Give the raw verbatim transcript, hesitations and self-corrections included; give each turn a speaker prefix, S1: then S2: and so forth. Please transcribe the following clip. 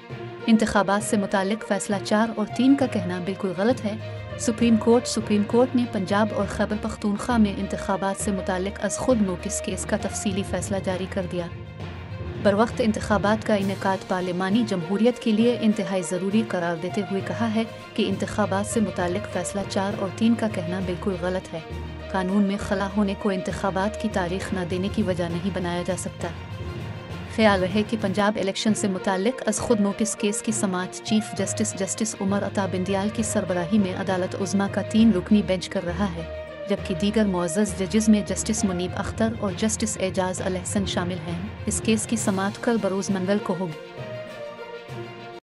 S1: इंतखाबात से मुतालिक फैसला चार और तीन का कहना बिल्कुल गलत है। सुप्रीम कोर्ट सुप्रीम कोर्ट ने पंजाब और खैबर पख्तूनख्वा में इंतखाबात से मुतालिक अज खुद नोटिस केस का तफसीली फैसला जारी कर दिया। बरवक्त इंतखाबात का इनेकाद पार्लिमानी जमहूरियत के लिए इंतहाई ज़रूरी करार देते हुए कहा है कि इंतखाबात से मुतालिक फैसला चार और तीन का कहना बिल्कुल गलत है। कानून में खला होने को इंतखाबात की तारीख न देने की वजह नहीं बनाया जा सकता। ख्याल रहे कि पंजाब इलेक्शन से मुतालिक अज खुद नोटिस केस की समाअत chief justice justice Umar Ata Bandial की सरबराही में अदालत उज़्मा का तीन रुकनी बेंच कर रहा है, जबकि दीगर मुअज़्ज़ज़ जजेस में जस्टिस मुनीब अख्तर और जस्टिस एजाज अल एहसन शामिल हैं। इस केस की समाअत कल बरोज़ मंगल को होगी।